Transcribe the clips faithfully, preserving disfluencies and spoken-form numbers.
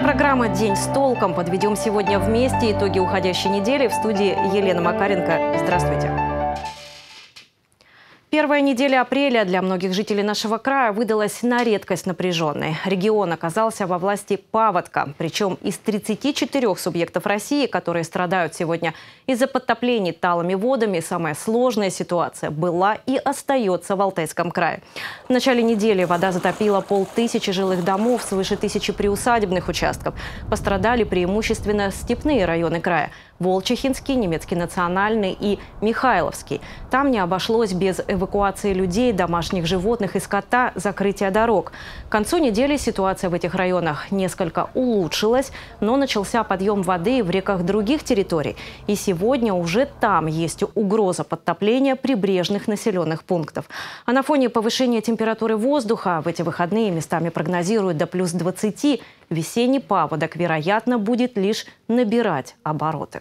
программа «День с толком». Подведем сегодня вместе итоги уходящей недели. В студии Елена Макаренко. Здравствуйте. Первая неделя апреля для многих жителей нашего края выдалась на редкость напряженной. Регион оказался во власти паводка. Причем из тридцати четырёх субъектов России, которые страдают сегодня из-за подтоплений талыми водами, самая сложная ситуация была и остается в Алтайском крае. В начале недели вода затопила полтысячи жилых домов, свыше тысячи приусадебных участков. Пострадали преимущественно степные районы края – Волчихинский, Немецкий национальный и Михайловский. Там не обошлось без эвакуации людей, домашних животных и скота, закрытия дорог. К концу недели ситуация в этих районах несколько улучшилась, но начался подъем воды в реках других территорий. И сегодня уже там есть угроза подтопления прибрежных населенных пунктов. А на фоне повышения температуры воздуха в эти выходные местами прогнозируют до плюс двадцати. Весенний паводок, вероятно, будет лишь набирать обороты.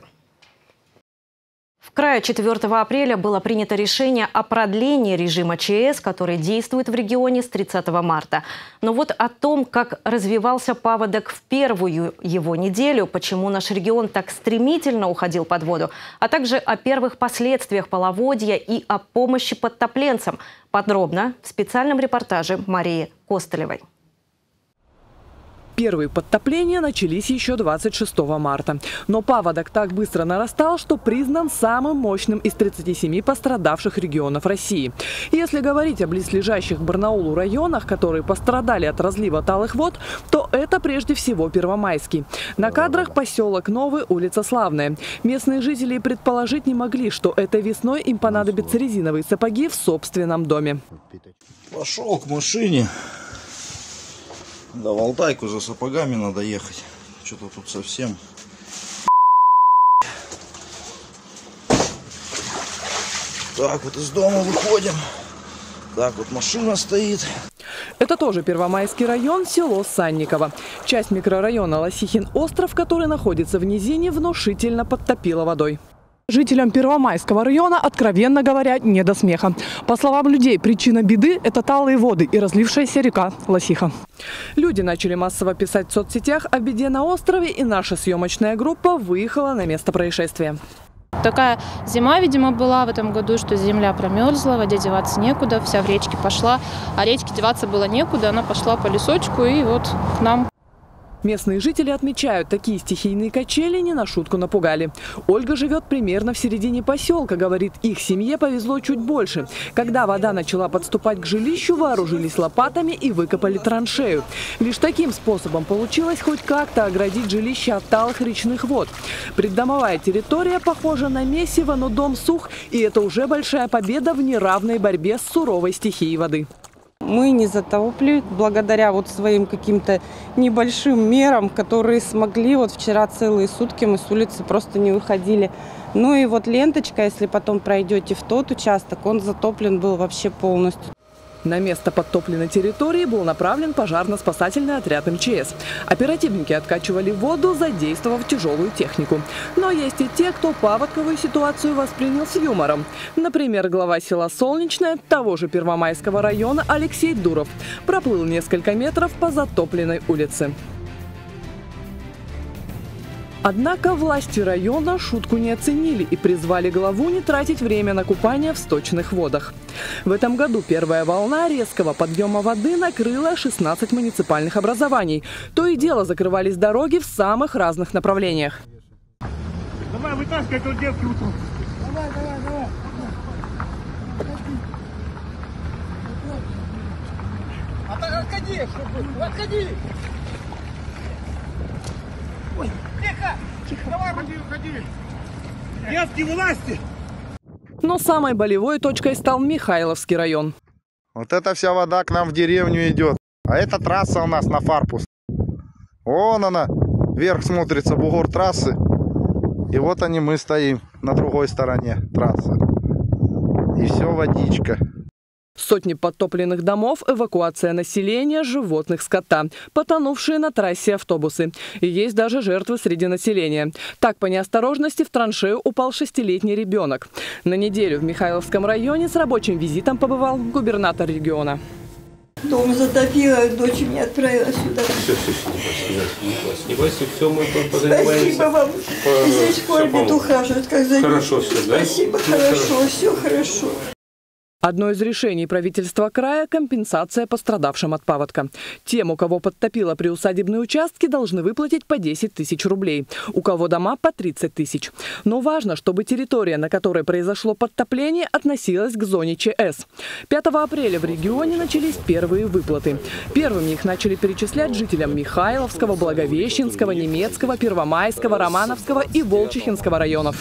В крае четвёртого апреля было принято решение о продлении режима ЧС, который действует в регионе с тридцатого марта. Но вот о том, как развивался паводок в первую его неделю, почему наш регион так стремительно уходил под воду, а также о первых последствиях половодья и о помощи подтопленцам, подробно в специальном репортаже Марии Костылевой. Первые подтопления начались еще двадцать шестого марта. Но паводок так быстро нарастал, что признан самым мощным из тридцати семи пострадавших регионов России. Если говорить о близлежащих к Барнаулу районах, которые пострадали от разлива талых вод, то это прежде всего Первомайский. На кадрах поселок Новый, улица Славная. Местные жители предположить не могли, что этой весной им понадобятся резиновые сапоги в собственном доме. Пошел к машине. Да, в Алтайку за сапогами надо ехать. Что-то тут совсем. Так, вот из дома выходим. Так, вот машина стоит. Это тоже Первомайский район, село Санниково. Часть микрорайона Лосихин-Остров, который находится в низине, внушительно подтопило водой. Жителям Первомайского района, откровенно говоря, не до смеха. По словам людей, причина беды – это талые воды и разлившаяся река Лосиха. Люди начали массово писать в соцсетях о беде на острове, и наша съемочная группа выехала на место происшествия. Такая зима, видимо, была в этом году, что земля промерзла, воде деваться некуда, вся в речке пошла. А речке деваться было некуда, она пошла по лесочку и вот к нам. Местные жители отмечают, такие стихийные качели не на шутку напугали. Ольга живет примерно в середине поселка. Говорит, их семье повезло чуть больше. Когда вода начала подступать к жилищу, вооружились лопатами и выкопали траншею. Лишь таким способом получилось хоть как-то оградить жилище от талых речных вод. Придомовая территория похожа на месиво, но дом сух, и это уже большая победа в неравной борьбе с суровой стихией воды. Мы не затопли благодаря вот своим каким-то небольшим мерам, которые смогли. Вот вчера целые сутки мы с улицы просто не выходили. Ну и вот ленточка, если потом пройдете в тот участок, он затоплен был вообще полностью. На место подтопленной территории был направлен пожарно-спасательный отряд эм че эс. Оперативники откачивали воду, задействовав тяжелую технику. Но есть и те, кто паводковую ситуацию воспринял с юмором. Например, глава села Солнечное, того же Первомайского района Алексей Дуров, проплыл несколько метров по затопленной улице. Однако власти района шутку не оценили и призвали главу не тратить время на купание в сточных водах. В этом году первая волна резкого подъема воды накрыла шестнадцать муниципальных образований. То и дело закрывались дороги в самых разных направлениях. Давай, вытаскивай эту девку утром. Давай, давай, давай. Отходи, чтобы... Отходи! Ой, тихо! Тихо! Давай, ходи, ходи! Девки, вылазьте! Но самой болевой точкой стал Михайловский район. Вот эта вся вода к нам в деревню идет. А эта трасса у нас на Фарпус. Вон она, вверх смотрится бугор трассы. И вот они, мы стоим на другой стороне трассы. И все водичка. Сотни подтопленных домов, эвакуация населения, животных, скота, потонувшие на трассе автобусы. И есть даже жертвы среди населения. Так, по неосторожности в траншею упал шестилетний ребенок. На неделю в Михайловском районе с рабочим визитом побывал губернатор региона. Дом затопило, дочь меня отправила сюда. Все, все, все, не бойся, не бойся, все, мы позанимаемся. Спасибо вам. По... Здесь ходят, ухаживают, как за Хорошо все, да? Спасибо, ну, хорошо, хорошо, все хорошо. Одно из решений правительства края – компенсация пострадавшим от паводка. Тем, у кого подтопило приусадебные участки, должны выплатить по десять тысяч рублей. У кого дома – по тридцать тысяч. Но важно, чтобы территория, на которой произошло подтопление, относилась к зоне ЧС. пятого апреля в регионе начались первые выплаты. Первыми их начали перечислять жителям Михайловского, Благовещенского, Немецкого, Первомайского, Романовского и Волчихинского районов.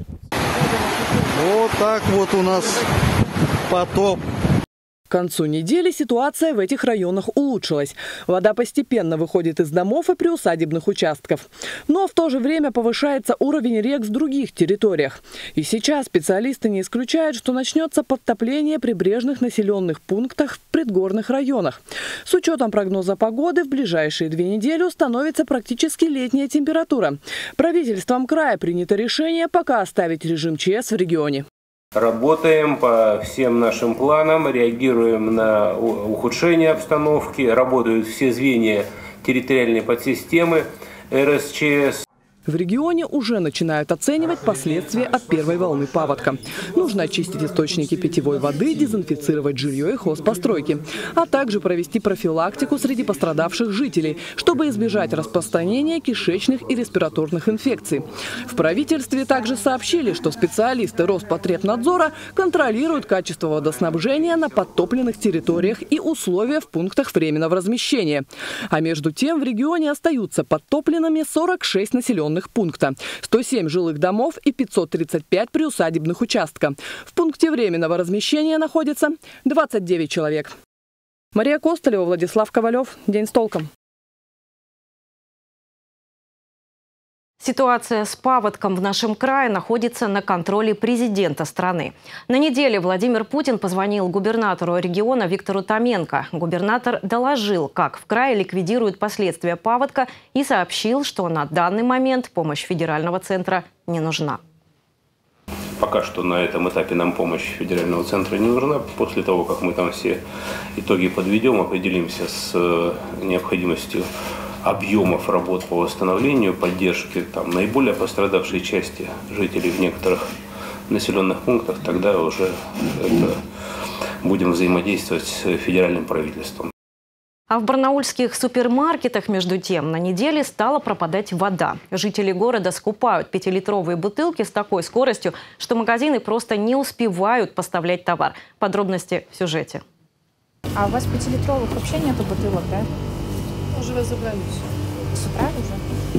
Вот так вот у нас потоп. К концу недели ситуация в этих районах улучшилась. Вода постепенно выходит из домов и приусадебных участков. Но в то же время повышается уровень рек в других территориях. И сейчас специалисты не исключают, что начнется подтопление прибрежных населенных пунктов в предгорных районах. С учетом прогноза погоды в ближайшие две недели установится практически летняя температура. Правительством края принято решение пока оставить режим ЧС в регионе. Работаем по всем нашим планам, реагируем на ухудшение обстановки, работают все звенья территориальной подсистемы эр эс че эс. В регионе уже начинают оценивать последствия от первой волны паводка. Нужно очистить источники питьевой воды, дезинфицировать жилье и хозпостройки, а также провести профилактику среди пострадавших жителей, чтобы избежать распространения кишечных и респираторных инфекций. В правительстве также сообщили, что специалисты Роспотребнадзора контролируют качество водоснабжения на подтопленных территориях и условия в пунктах временного размещения. А между тем в регионе остаются подтопленными сорок шесть населенных пункта, сто семь жилых домов и пятьсот тридцать пять приусадебных участков. В пункте временного размещения находится двадцать девять человек. Мария Костолева, Владислав Ковалев. День с толком. Ситуация с паводком в нашем крае находится на контроле президента страны. На неделе Владимир Путин позвонил губернатору региона Виктору Томенко. Губернатор доложил, как в крае ликвидируют последствия паводка, и сообщил, что на данный момент помощь федерального центра не нужна. Пока что на этом этапе нам помощь федерального центра не нужна. После того, как мы там все итоги подведем, определимся с необходимостью объемов работ по восстановлению, поддержки там, наиболее пострадавшей части жителей в некоторых населенных пунктах, тогда уже это будем взаимодействовать с федеральным правительством. А в барнаульских супермаркетах, между тем, на неделе стала пропадать вода. Жители города скупают пятилитровые бутылки с такой скоростью, что магазины просто не успевают поставлять товар. Подробности в сюжете. А у вас пятилитровых вообще нету бутылок, да? Уже разобрали все. С утра уже?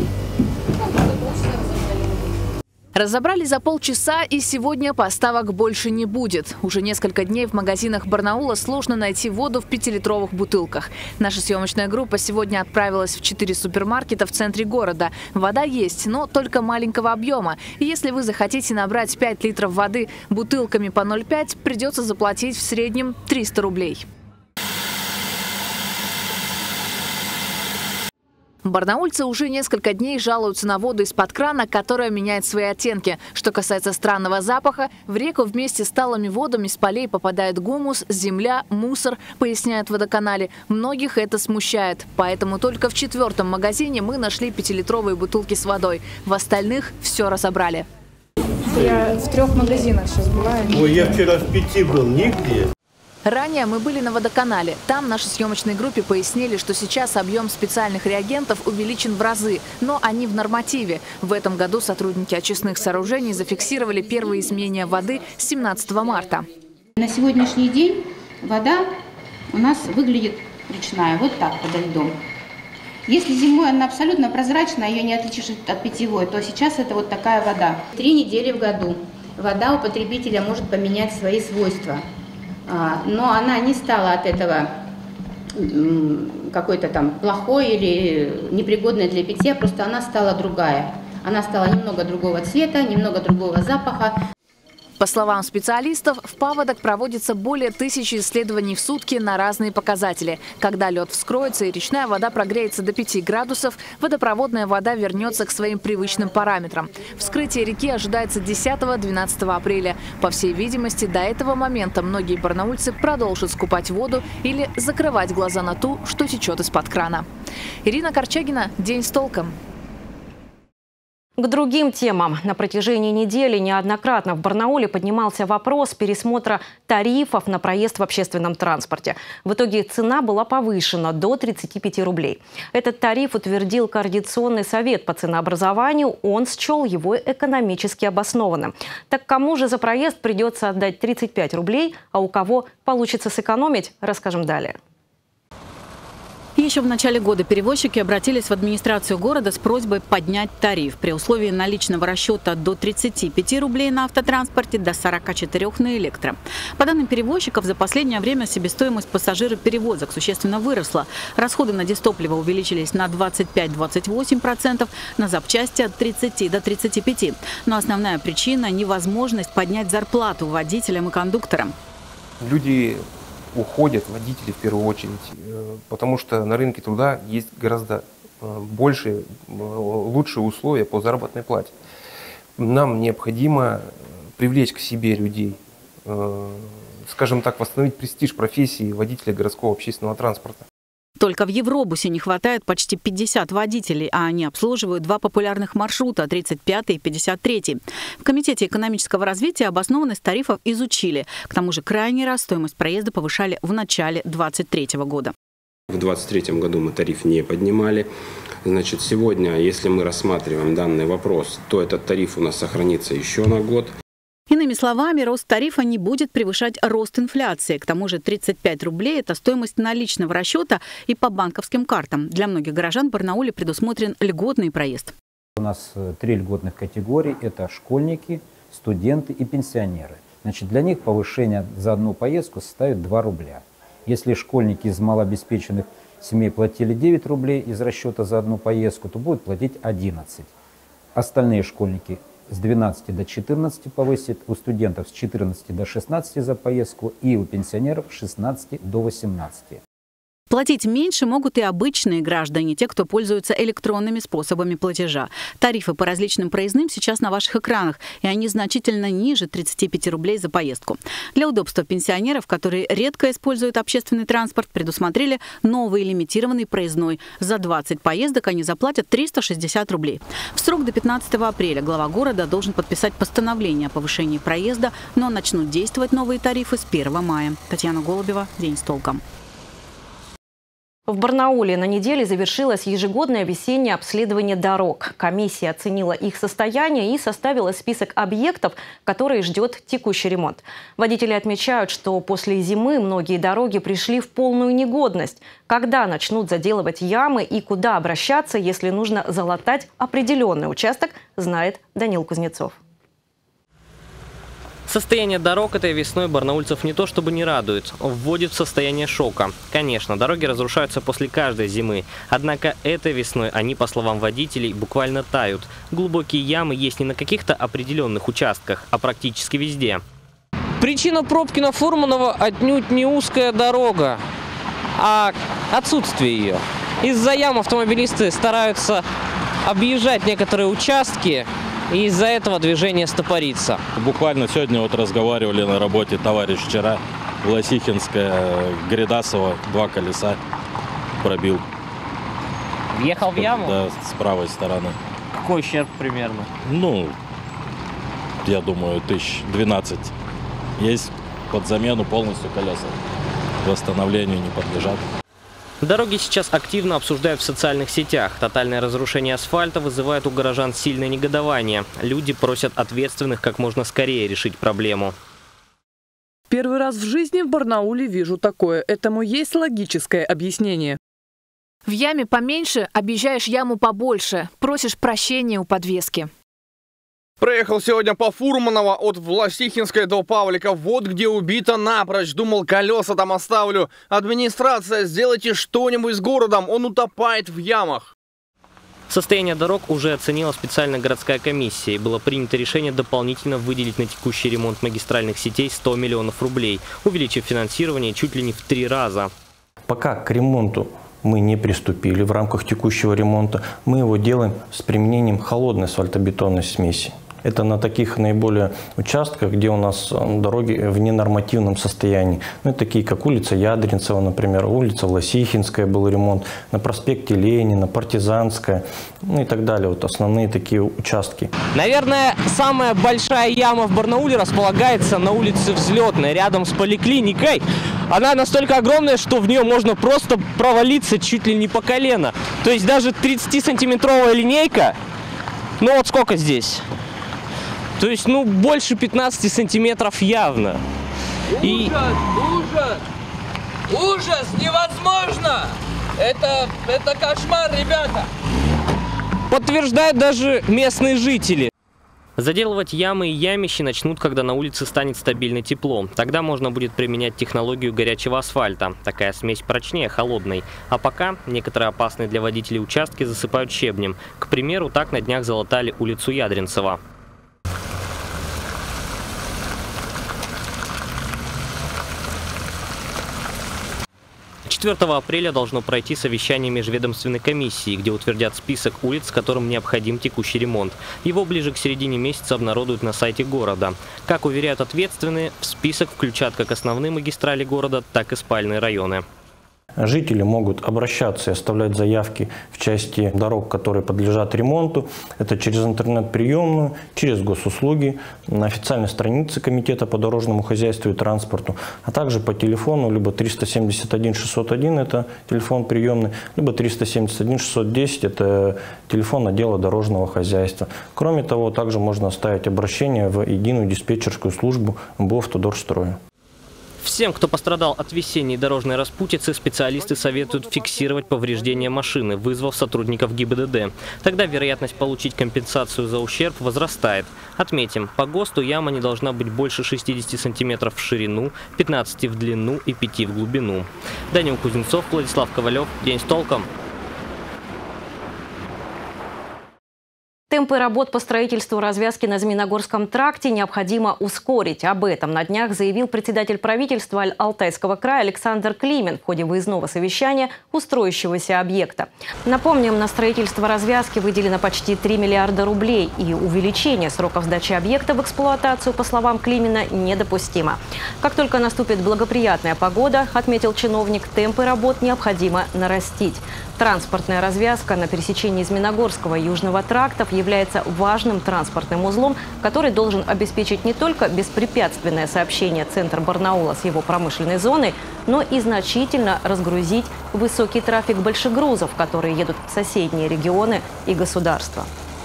Разобрали за полчаса, и сегодня поставок больше не будет. Уже несколько дней в магазинах Барнаула сложно найти воду в пятилитровых бутылках. Наша съемочная группа сегодня отправилась в четыре супермаркета в центре города. Вода есть, но только маленького объема. И если вы захотите набрать пять литров воды бутылками по ноль пять, придется заплатить в среднем триста рублей. Барнаульцы уже несколько дней жалуются на воду из-под крана, которая меняет свои оттенки. Что касается странного запаха, в реку вместе с талыми водами с полей попадает гумус, земля, мусор, поясняют в водоканале. Многих это смущает. Поэтому только в четвертом магазине мы нашли пятилитровые бутылки с водой. В остальных все разобрали. Я в трех магазинах сейчас была. Ой, я вчера в пяти был, нигде. Ранее мы были на водоканале. Там нашей съемочной группе пояснили, что сейчас объем специальных реагентов увеличен в разы, но они в нормативе. В этом году сотрудники очистных сооружений зафиксировали первые изменения воды с семнадцатого марта. На сегодняшний день вода у нас выглядит речная, вот так, подо льдом. Если зимой она абсолютно прозрачная, ее не отличишь от питьевой, то сейчас это вот такая вода. Три недели в году вода у потребителя может поменять свои свойства. Но она не стала от этого какой-то там плохой или непригодной для питья, просто она стала другая. Она стала немного другого цвета, немного другого запаха. По словам специалистов, в паводок проводится более тысячи исследований в сутки на разные показатели. Когда лед вскроется и речная вода прогреется до пяти градусов, водопроводная вода вернется к своим привычным параметрам. Вскрытие реки ожидается десятого-двенадцатого апреля. По всей видимости, до этого момента многие барнаульцы продолжат скупать воду или закрывать глаза на ту, что течет из-под крана. Ирина Корчагина, «День с толком». К другим темам. На протяжении недели неоднократно в Барнауле поднимался вопрос пересмотра тарифов на проезд в общественном транспорте. В итоге цена была повышена до тридцати пяти рублей. Этот тариф утвердил Координационный совет по ценообразованию. Он счел его экономически обоснованным. Так кому же за проезд придется отдать тридцать пять рублей, а у кого получится сэкономить, расскажем далее. Еще в начале года перевозчики обратились в администрацию города с просьбой поднять тариф при условии наличного расчета до тридцати пяти рублей на автотранспорте, до сорока четырёх на электро. По данным перевозчиков, за последнее время себестоимость пассажироперевозок существенно выросла. Расходы на дизтопливо увеличились на двадцать пять — двадцать восемь процентов, на запчасти от тридцати до тридцати пяти. Но основная причина – невозможность поднять зарплату водителям и кондукторам. Люди уходят, водители в первую очередь, потому что на рынке труда есть гораздо больше, лучшие условия по заработной плате. Нам необходимо привлечь к себе людей, скажем так, восстановить престиж профессии водителя городского общественного транспорта. Только в Евробусе не хватает почти пятидесяти водителей, а они обслуживают два популярных маршрута – тридцать пятый и пятьдесят третий. В Комитете экономического развития обоснованность тарифов изучили. К тому же крайний раз стоимость проезда повышали в начале двадцать третьего года. В двадцать третьем году мы тариф не поднимали. Значит, сегодня, если мы рассматриваем данный вопрос, то этот тариф у нас сохранится еще на год. Иными словами, рост тарифа не будет превышать рост инфляции. К тому же тридцать пять рублей – это стоимость наличного расчета и по банковским картам. Для многих горожан в Барнауле предусмотрен льготный проезд. У нас три льготных категории – это школьники, студенты и пенсионеры. Значит, для них повышение за одну поездку составит два рубля. Если школьники из малообеспеченных семей платили девять рублей из расчета за одну поездку, то будут платить одиннадцать. Остальные школьники с двенадцати до четырнадцати повысит, у студентов с четырнадцати до шестнадцати за поездку и у пенсионеров с шестнадцати до восемнадцати. Платить меньше могут и обычные граждане, те, кто пользуются электронными способами платежа. Тарифы по различным проездным сейчас на ваших экранах, и они значительно ниже тридцати пяти рублей за поездку. Для удобства пенсионеров, которые редко используют общественный транспорт, предусмотрели новый лимитированный проездной. За двадцать поездок они заплатят триста шестьдесят рублей. В срок до пятнадцатого апреля глава города должен подписать постановление о повышении проезда, но начнут действовать новые тарифы с первого мая. Татьяна Голубева, «День с толком». В Барнауле на неделе завершилось ежегодное весеннее обследование дорог. Комиссия оценила их состояние и составила список объектов, которые ждет текущий ремонт. Водители отмечают, что после зимы многие дороги пришли в полную негодность. Когда начнут заделывать ямы и куда обращаться, если нужно залатать определенный участок, знает Данил Кузнецов. Состояние дорог этой весной барнаульцев не то чтобы не радует, вводит в состояние шока. Конечно, дороги разрушаются после каждой зимы. Однако этой весной они, по словам водителей, буквально тают. Глубокие ямы есть не на каких-то определенных участках, а практически везде. Причина пробки на Фурманова отнюдь не узкая дорога, а отсутствие ее. Из-за ям автомобилисты стараются объезжать некоторые участки, и из-за этого движение стопорится. Буквально сегодня вот разговаривали на работе, товарищ вчера, Лосихинская, Гридасова, два колеса пробил. Въехал в яму? Да, с правой стороны. Какой ущерб примерно? Ну, я думаю, тысяч двенадцать. Есть под замену полностью колеса. Восстановлению не подлежат. Дороги сейчас активно обсуждают в социальных сетях. Тотальное разрушение асфальта вызывает у горожан сильное негодование. Люди просят ответственных как можно скорее решить проблему. Первый раз в жизни в Барнауле вижу такое. Этому есть логическое объяснение. В яме поменьше, объезжаешь яму побольше. Просишь прощения у подвески. Проехал сегодня по Фурманова от Власихинской до Павлика. Вот где убито напрочь. Думал, колеса там оставлю. Администрация, сделайте что-нибудь с городом. Он утопает в ямах. Состояние дорог уже оценила специальная городская комиссия, и было принято решение дополнительно выделить на текущий ремонт магистральных сетей сто миллионов рублей, увеличив финансирование чуть ли не в три раза. Пока к ремонту мы не приступили в рамках текущего ремонта, мы его делаем с применением холодной асфальтобетонной смеси. Это на таких наиболее участках, где у нас дороги в ненормативном состоянии. Ну, такие как улица Ядринцева, например, улица Власихинская был ремонт, на проспекте Ленина, Партизанская, ну и так далее. Вот основные такие участки. Наверное, самая большая яма в Барнауле располагается на улице Взлетной, рядом с поликлиникой. Она настолько огромная, что в нее можно просто провалиться чуть ли не по колено. То есть даже тридцатисантиметровая линейка, ну вот сколько здесь? То есть, ну, больше пятнадцати сантиметров явно. Ужас, И... ужас, ужас, невозможно! Это, это кошмар, ребята! Подтверждают даже местные жители. Заделывать ямы и ямищи начнут, когда на улице станет стабильно тепло. Тогда можно будет применять технологию горячего асфальта. Такая смесь прочнее холодной. А пока некоторые опасные для водителей участки засыпают щебнем. К примеру, так на днях залатали улицу Ядринцева. четвёртого апреля должно пройти совещание межведомственной комиссии, где утвердят список улиц, которым необходим текущий ремонт. Его ближе к середине месяца обнародуют на сайте города. Как уверяют ответственные, в список включат как основные магистрали города, так и спальные районы. Жители могут обращаться и оставлять заявки в части дорог, которые подлежат ремонту. Это через интернет-приемную, через госуслуги, на официальной странице Комитета по дорожному хозяйству и транспорту, а также по телефону либо триста семьдесят один шестьсот один, это телефон приемный, либо триста семьдесят один шестьсот десять, это телефон отдела дорожного хозяйства. Кроме того, также можно оставить обращение в единую диспетчерскую службу эм бэ о «Автодорстроя». Всем, кто пострадал от весенней дорожной распутицы, специалисты советуют фиксировать повреждения машины, вызвав сотрудников ГИБДД. Тогда вероятность получить компенсацию за ущерб возрастает. Отметим, по ГОСТу яма не должна быть больше шестидесяти сантиметров в ширину, пятнадцати в длину и пяти в глубину. Данил Кузнецов, Владислав Ковалев. День с толком. Темпы работ по строительству развязки на Змеиногорском тракте необходимо ускорить. Об этом на днях заявил председатель правительства Алтайского края Александр Климин в ходе выездного совещания у строящегося объекта. Напомним, на строительство развязки выделено почти три миллиарда рублей, и увеличение сроков сдачи объекта в эксплуатацию, по словам Климина, недопустимо. Как только наступит благоприятная погода, отметил чиновник, темпы работ необходимо нарастить. Транспортная развязка на пересечении Змеиногорского и Южного трактов является важным транспортным узлом, который должен обеспечить не только беспрепятственное сообщение центра Барнаула с его промышленной зоной, но и значительно разгрузить высокий трафик большегрузов, которые едут в соседние регионы и государства.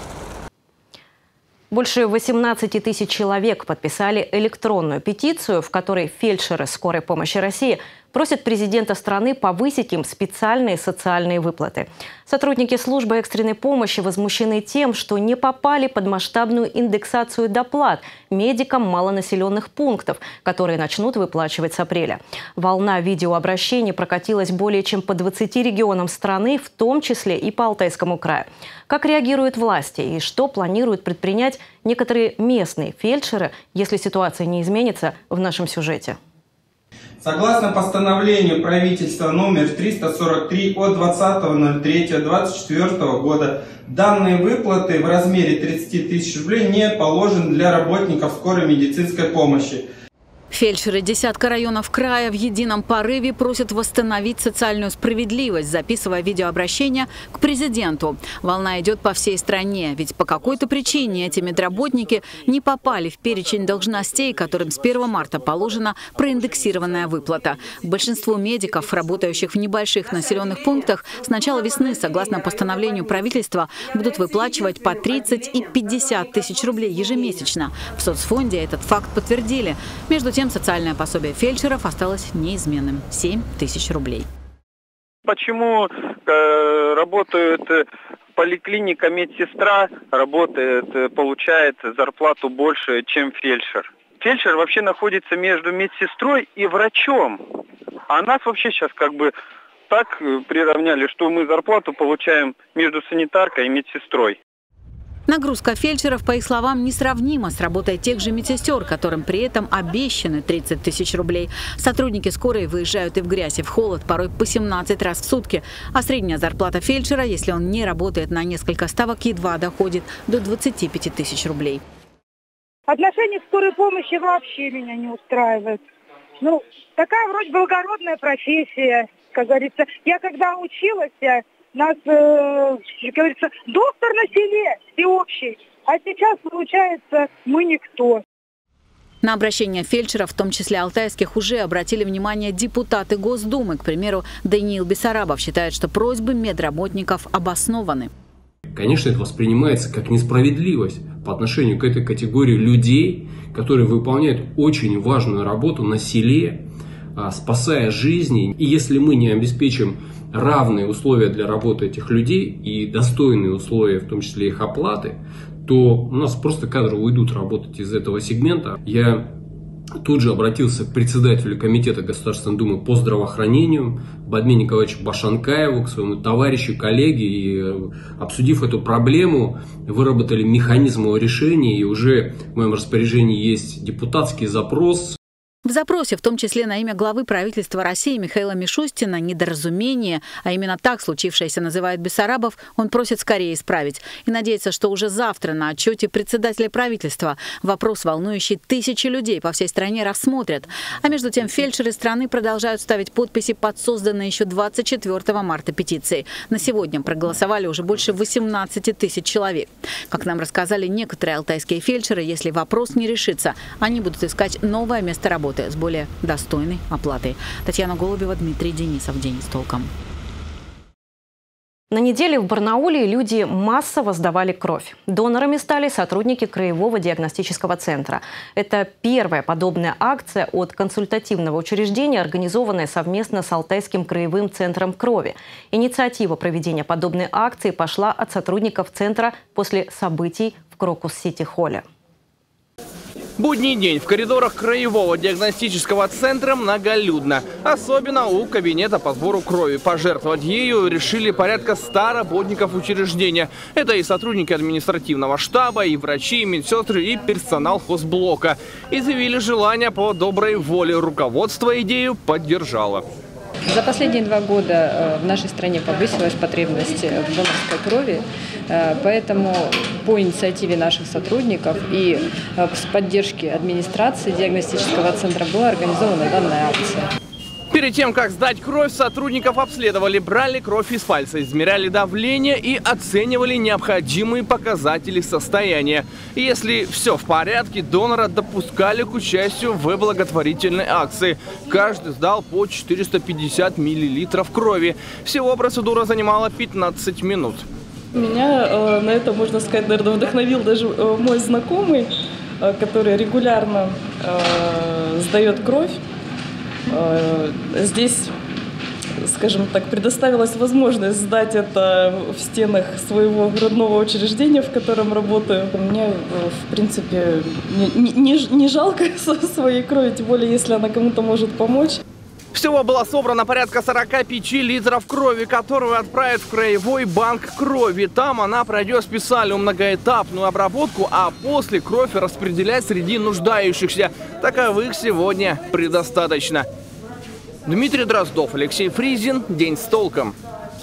Больше восемнадцати тысяч человек подписали электронную петицию, в которой фельдшеры скорой помощи России просят президента страны повысить им специальные социальные выплаты. Сотрудники службы экстренной помощи возмущены тем, что не попали под масштабную индексацию доплат медикам малонаселенных пунктов, которые начнут выплачивать с апреля. Волна видеообращений прокатилась более чем по двадцати регионам страны, в том числе и по Алтайскому краю. Как реагируют власти и что планируют предпринять некоторые местные фельдшеры, если ситуация не изменится, в нашем сюжете. Согласно постановлению правительства номер триста сорок три от двадцатого ноль третьего две тысячи двадцать четвёртого года, данные выплаты в размере тридцати тысяч рублей не положены для работников скорой медицинской помощи. Фельдшеры десятка районов края в едином порыве просят восстановить социальную справедливость, записывая видеообращение к президенту. Волна идет по всей стране, ведь по какой-то причине эти медработники не попали в перечень должностей, которым с первого марта положена проиндексированная выплата. Большинству медиков, работающих в небольших населенных пунктах, с начала весны, согласно постановлению правительства, будут выплачивать по тридцать и пятьдесят тысяч рублей ежемесячно. В соцфонде этот факт подтвердили. Между тем, социальное пособие фельдшеров осталось неизменным – семь тысяч рублей. Почему э, работает поликлиника, медсестра, работает, получает зарплату больше, чем фельдшер? Фельдшер вообще находится между медсестрой и врачом. А нас вообще сейчас как бы так приравняли, что мы зарплату получаем между санитаркой и медсестрой. Нагрузка фельдшеров, по их словам, несравнима с работой тех же медсестер, которым при этом обещаны тридцать тысяч рублей. Сотрудники скорой выезжают и в грязь, и в холод, порой по семнадцать раз в сутки. А средняя зарплата фельдшера, если он не работает на несколько ставок, едва доходит до двадцати пяти тысяч рублей. Отношение к скорой помощи вообще меня не устраивает. Ну, такая вроде благородная профессия, как говорится. Я когда училась, нас, э, как говорится, доктор на селе всеобщий, а сейчас, получается, мы никто. На обращение фельдшеров, в том числе алтайских, уже обратили внимание депутаты Госдумы. К примеру, Даниил Бессарабов считает, что просьбы медработников обоснованы. Конечно, это воспринимается как несправедливость по отношению к этой категории людей, которые выполняют очень важную работу на селе, спасая жизни. И если мы не обеспечим равные условия для работы этих людей и достойные условия, в том числе их оплаты, то у нас просто кадры уйдут работать из этого сегмента. Я тут же обратился к председателю комитета Государственной Думы по здравоохранению Бадмиру Николаевичу Башанкаеву, к своему товарищу, коллеге, и, обсудив эту проблему, выработали механизм его решения, и уже в моем распоряжении есть депутатский запрос. В запросе, в том числе на имя главы правительства России Михаила Мишустина, недоразумение, а именно так случившееся называет Бессарабов, он просит скорее исправить. И надеется, что уже завтра на отчете председателя правительства вопрос, волнующий тысячи людей по всей стране, рассмотрят. А между тем фельдшеры страны продолжают ставить подписи под созданной еще двадцать четвёртого марта петицией. На сегодня проголосовали уже больше восемнадцати тысяч человек. Как нам рассказали некоторые алтайские фельдшеры, если вопрос не решится, они будут искать новое место работы с более достойной оплатой. Татьяна Голубева, Дмитрий Денисов. День с толком. На неделе в Барнауле люди массово сдавали кровь. Донорами стали сотрудники Краевого диагностического центра. Это первая подобная акция от консультативного учреждения, организованная совместно с Алтайским краевым центром крови. Инициатива проведения подобной акции пошла от сотрудников центра после событий в Крокус-Сити-холле. Будний день в коридорах Краевого диагностического центра многолюдно. Особенно у кабинета по сбору крови. Пожертвовать ею решили порядка ста работников учреждения. Это и сотрудники административного штаба, и врачи, и медсестры, и персонал хозблока. Изъявили желание по доброй воле. Руководство идею поддержало. За последние два года в нашей стране повысилась потребность в донорской крови, поэтому по инициативе наших сотрудников и с поддержки администрации диагностического центра была организована данная акция. Перед тем, как сдать кровь, сотрудников обследовали, брали кровь из пальца, измеряли давление и оценивали необходимые показатели состояния. Если все в порядке, донора допускали к участию в благотворительной акции. Каждый сдал по четыреста пятьдесят миллилитров крови. Всего процедура занимала пятнадцать минут. Меня э, на это, можно сказать, наверное, вдохновил даже э, мой знакомый, э, который регулярно э, сдает кровь. Здесь, скажем так, предоставилась возможность сдать это в стенах своего родного учреждения, в котором работаю. Мне, в принципе, не, не, не жалко своей крови, тем более, если она кому-то может помочь. Всего было собрано порядка сорока пяти литров крови, которую отправят в Краевой банк крови. Там она пройдет специальную многоэтапную обработку, а после кровь распределять среди нуждающихся. Таковых сегодня предостаточно. Дмитрий Дроздов, Алексей Фризин. День с толком.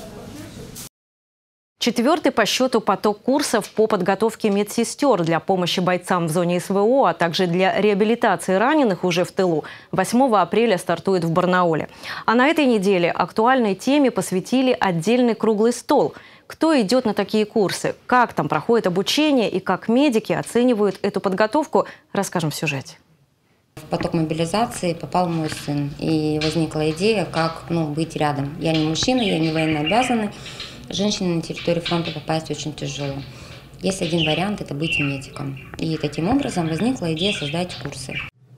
Четвертый по счету поток курсов по подготовке медсестер для помощи бойцам в зоне СВО, а также для реабилитации раненых уже в тылу, восьмого апреля стартует в Барнауле. А на этой неделе актуальной теме посвятили отдельный круглый стол. Кто идет на такие курсы, как там проходит обучение и как медики оценивают эту подготовку, расскажем в сюжете. В поток мобилизации попал мой сын, и возникла идея, как ну, быть рядом. Я не мужчина, я не военнообязанный. Женщине на территорию фронта попасть очень тяжело. Есть один вариант – это быть медиком. И таким образом возникла идея создать курсы.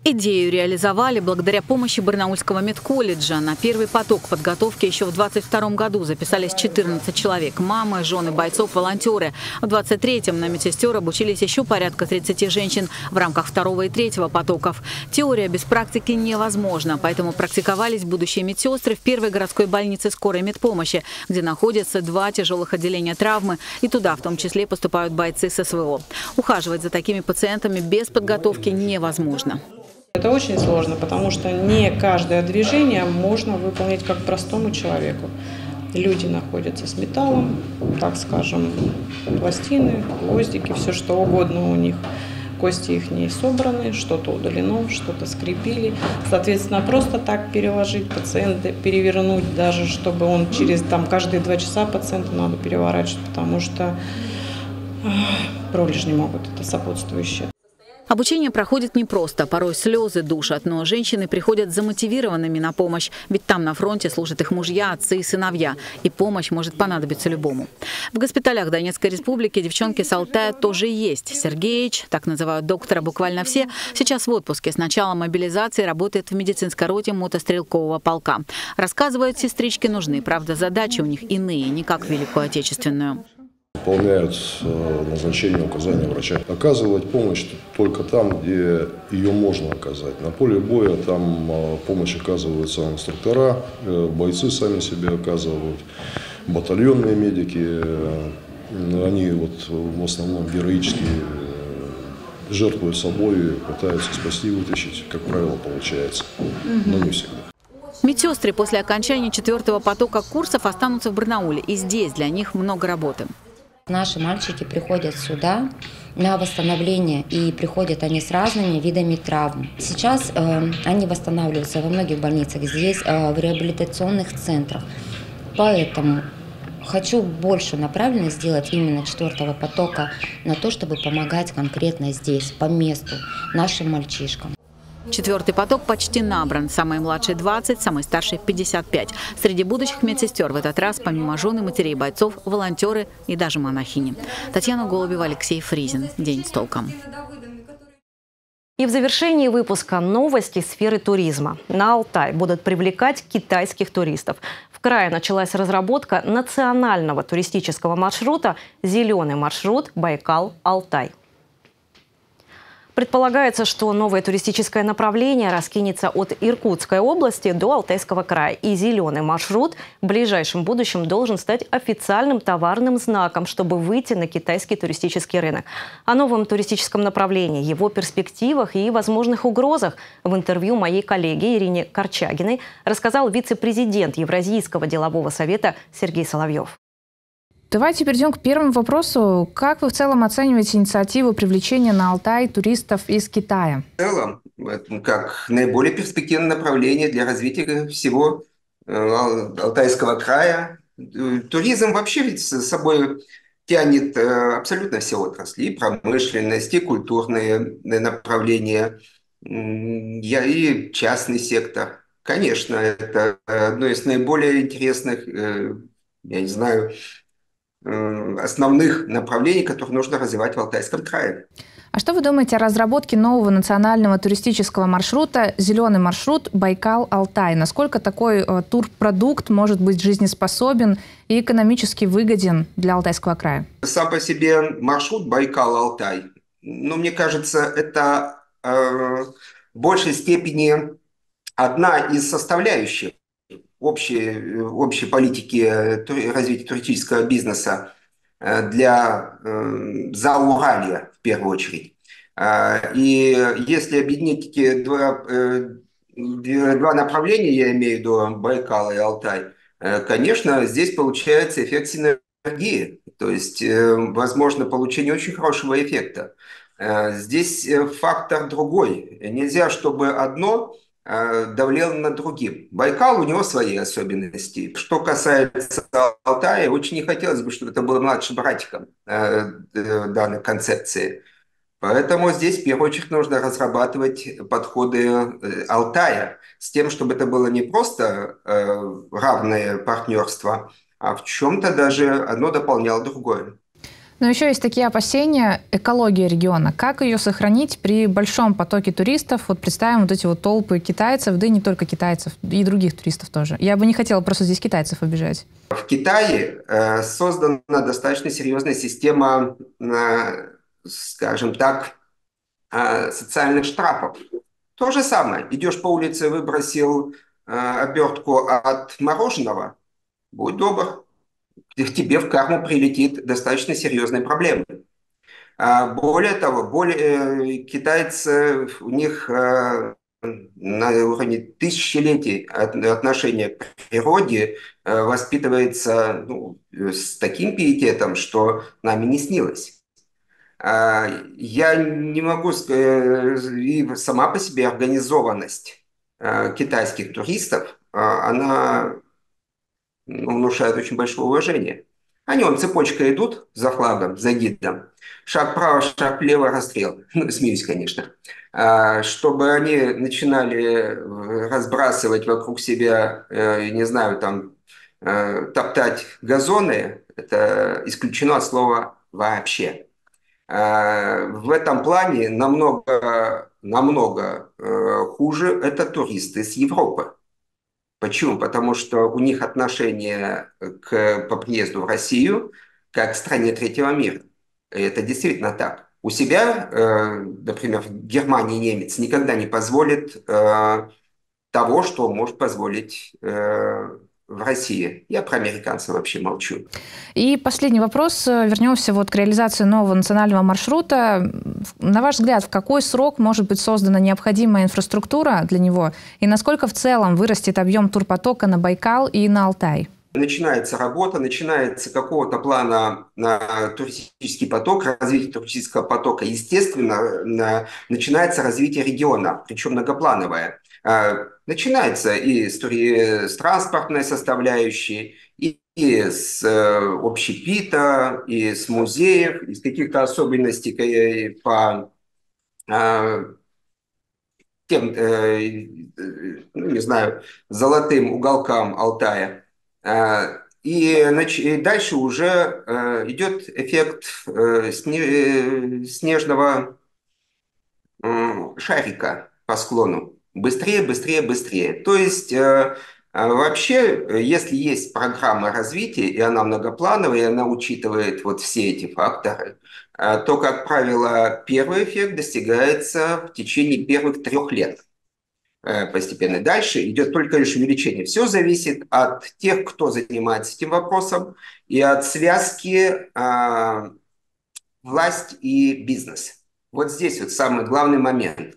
Идею реализовали благодаря помощи Барнаульского медколледжа. На первый поток подготовки еще в двадцать втором году записались четырнадцать человек – мамы, жены бойцов, волонтеры. В двадцать третьем на медсестер обучились еще порядка тридцати женщин в рамках второго и третьего потоков. Теория без практики невозможна, поэтому практиковались будущие медсестры в первой городской больнице скорой медпомощи, где находятся два тяжелых отделения травмы, и туда в том числе поступают бойцы с СВО. Ухаживать за такими пациентами без подготовки невозможно. Это очень сложно, потому что не каждое движение можно выполнить как простому человеку. Люди находятся с металлом, так скажем, пластины, гвоздики, все что угодно у них. Кости их не собраны, что-то удалено, что-то скрепили. Соответственно, просто так переложить пациента, перевернуть, даже чтобы он через там, каждые два часа пациенту надо переворачивать, потому что э, пролежни могут, это сопутствующее. Обучение проходит непросто, порой слезы душат, но женщины приходят замотивированными на помощь, ведь там на фронте служат их мужья, отцы и сыновья, и помощь может понадобиться любому. В госпиталях Донецкой республики девчонки с Алтая тоже есть. Сергеич, так называют доктора буквально все, сейчас в отпуске. С начала мобилизации работает в медицинской роте мотострелкового полка. Рассказывают, сестрички нужны, правда, задачи у них иные, не как в Великую Отечественную. Выполняют назначение, указания врача. Оказывать помощь только там, где ее можно оказать. На поле боя там помощь оказываются инструктора, бойцы сами себе оказывают, батальонные медики. Они вот в основном героически жертвуют собой, пытаются спасти, вытащить. Как правило, получается, но не всегда. Медсестры после окончания четвертого потока курсов останутся в Барнауле, и здесь для них много работы. Наши мальчики приходят сюда на восстановление, и приходят они с разными видами травм. Сейчас э, они восстанавливаются во многих больницах, здесь э, в реабилитационных центрах. Поэтому хочу больше направленность сделать именно четвертого потока на то, чтобы помогать конкретно здесь, по месту, нашим мальчишкам. Четвертый поток почти набран. Самые младшие двадцать, самые старшие пятьдесят пять. Среди будущих медсестер в этот раз, помимо жен и матерей бойцов, волонтеры и даже монахини. Татьяна Голубева, Алексей Фризин. День с толком. И в завершении выпуска новости сферы туризма. На Алтай будут привлекать китайских туристов. В крае началась разработка национального туристического маршрута «Зеленый маршрут Байкал-Алтай». Предполагается, что новое туристическое направление раскинется от Иркутской области до Алтайского края. И зеленый маршрут в ближайшем будущем должен стать официальным товарным знаком, чтобы выйти на китайский туристический рынок. О новом туристическом направлении, его перспективах и возможных угрозах в интервью моей коллеге Ирине Корчагиной рассказал вице-президент Евразийского делового совета Сергей Соловьев. Давайте перейдем к первому вопросу. Как вы в целом оцениваете инициативу привлечения на Алтай туристов из Китая? В целом, как наиболее перспективное направление для развития всего Алтайского края. Туризм вообще ведь с собой тянет абсолютно все отрасли. И промышленность, и культурные направления, и частный сектор. Конечно, это одно из наиболее интересных, я не знаю, основных направлений, которые нужно развивать в Алтайском крае. А что вы думаете о разработке нового национального туристического маршрута «Зеленый маршрут Байкал-Алтай»? Насколько такой э, турпродукт может быть жизнеспособен и экономически выгоден для Алтайского края? Сам по себе маршрут Байкал-Алтай, ну, мне кажется, это э, в большей степени одна из составляющих Общей, общей политики развития туристического бизнеса для Зауралья в первую очередь. И если объединить эти два, два направления, я имею в виду Байкал и Алтай, конечно, здесь получается эффект синергии, то есть возможно получение очень хорошего эффекта. Здесь фактор другой. Нельзя, чтобы одно давлел над другим. Байкал, у него свои особенности. Что касается Алтая, очень не хотелось бы, чтобы это было младшим братиком э, данной концепции. Поэтому здесь в первую очередь нужно разрабатывать подходы Алтая с тем, чтобы это было не просто э, равное партнерство, а в чем-то даже одно дополняло другое. Но еще есть такие опасения, экология региона. Как ее сохранить при большом потоке туристов? Вот представим вот эти вот толпы китайцев, да и не только китайцев, и других туристов тоже. Я бы не хотела просто здесь китайцев обижать. В Китае э, создана достаточно серьезная система, э, скажем так, э, социальных штрафов. То же самое. Идешь по улице, выбросил э, обертку от мороженого, будь добр, к тебе в карму прилетит достаточно серьезная проблема. Более того, более, китайцы, у них на уровне тысячелетий отношение к природе воспитывается, ну, с таким пиететом, что нами не снилось. Я не могу сказать, и сама по себе организованность китайских туристов, она внушает очень большое уважение. Они вон цепочкой идут за флагом, за гидом. Шаг вправо, шаг влево, расстрел. Ну, смеюсь, конечно. А, чтобы они начинали разбрасывать вокруг себя, э, не знаю, там, э, топтать газоны, это исключено от слова «вообще». А, в этом плане намного, намного э, хуже это туристы с Европы. Почему? Потому что у них отношение к, по приезду в Россию как к стране третьего мира. И это действительно так. У себя, э, например, в Германии немец никогда не позволит э, того, что может позволить э, в России. Я про американцев вообще молчу. И последний вопрос. Вернемся вот к реализации нового национального маршрута. На ваш взгляд, в какой срок может быть создана необходимая инфраструктура для него? И насколько в целом вырастет объем турпотока на Байкал и на Алтай? Начинается работа, начинается какого-то плана на туристический поток, развитие туристического потока. Естественно, на, начинается развитие региона, причем многоплановое. Начинается и с, с транспортной составляющей, и, и с э, общепита, и с музеев, из каких-то особенностей по э, тем, э, ну, не знаю, золотым уголкам Алтая. Э, и, нач, и дальше уже э, идет эффект э, сне, снежного э, шарика по склону. Быстрее, быстрее, быстрее. То есть э, вообще, если есть программа развития, и она многоплановая, и она учитывает вот все эти факторы, э, то, как правило, первый эффект достигается в течение первых трех лет э, постепенно. Дальше идет только лишь увеличение. Все зависит от тех, кто занимается этим вопросом, и от связки э, власть и бизнес. Вот здесь вот самый главный момент.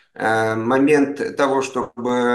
Момент того, чтобы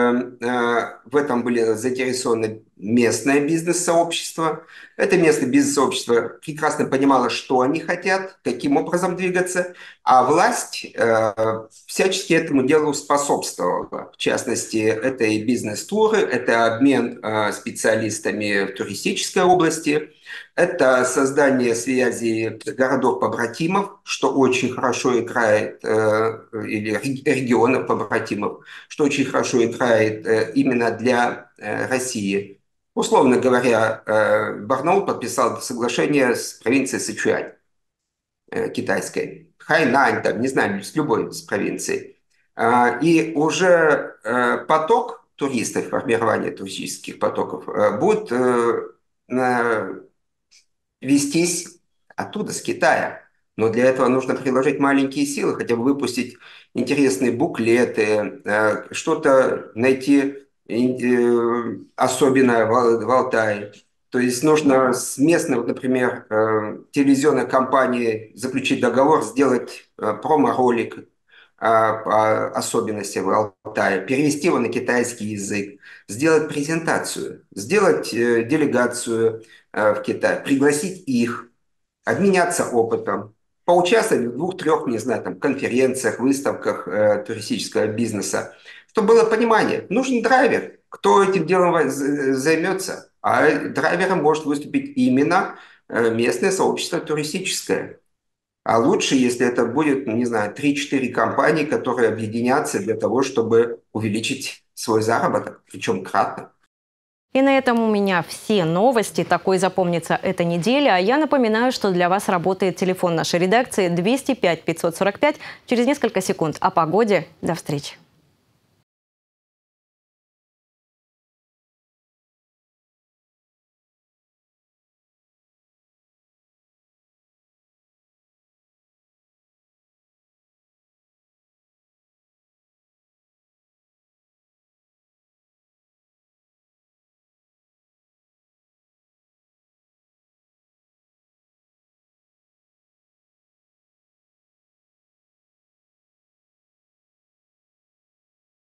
в этом были заинтересованы местное бизнес-сообщество. Это местное бизнес-сообщество прекрасно понимало, что они хотят, каким образом двигаться, а власть всячески этому делу способствовала. В частности, это и бизнес-туры, это обмен специалистами в туристической области, это создание связей городов-побратимов, что очень хорошо играет, э, или регионов-побратимов, что очень хорошо играет э, именно для э, России. Условно говоря, э, Барнаул подписал соглашение с провинцией Сычуань, э, китайской, Хайнань, там, не знаю, с любой из провинций. Э, и уже э, поток туристов, формирование туристических потоков э, будет э, э, вестись оттуда, с Китая. Но для этого нужно приложить маленькие силы, хотя бы выпустить интересные буклеты, что-то найти особенное в Алтае. То есть нужно с местной, вот, например, телевизионной компанией заключить договор, сделать промо-ролик по особенностям Алтая, перевести его на китайский язык, сделать презентацию, сделать делегацию в Китай, пригласить их, обменяться опытом, поучаствовать в двух-трех, не знаю, там, конференциях, выставках э, туристического бизнеса, чтобы было понимание, нужен драйвер, кто этим делом займется, а драйвером может выступить именно э, местное сообщество туристическое. А лучше, если это будет, не знаю, три-четыре компании, которые объединятся для того, чтобы увеличить свой заработок, причем кратно. И на этом у меня все новости. Такой запомнится эта неделя. А я напоминаю, что для вас работает телефон нашей редакции двести пять пятьсот сорок пять. Через несколько секунд о погоде. До встречи.